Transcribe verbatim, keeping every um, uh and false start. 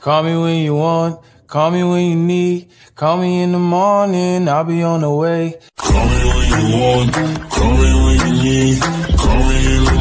Call me when you want, call me when you need. Call me in the morning, I'll be on the way. Call me when you want, call me when you need. Call me in the